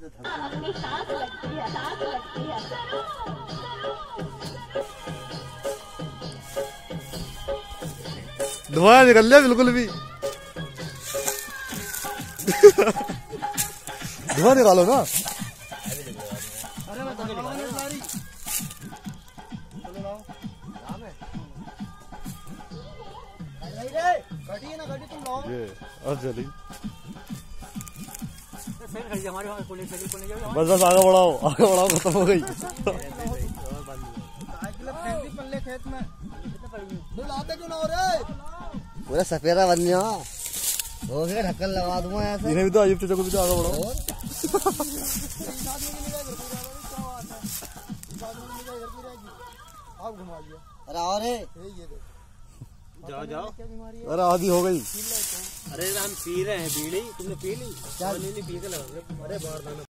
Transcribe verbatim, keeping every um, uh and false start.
धुआं निकल लिया बिल्कुल भी। धुआं निकालो ना। ये अब चली बस बस आगे बढ़ाओ आगे बढ़ाओ खत्म हो गई। खेत में पूरा सफेदा बन गया हो गया। ढक्कन लगा दूंगा ऐसे। इन्हें भी तो अजीब चीजों को भी तो आगे बढ़ाओ। अरे और जाओ जाओ। अरे आधी हो गई। अरे हम पी रहे हैं बीड़ी, तुमने पी ली? क्या नहीं पी के लगा। अरे बार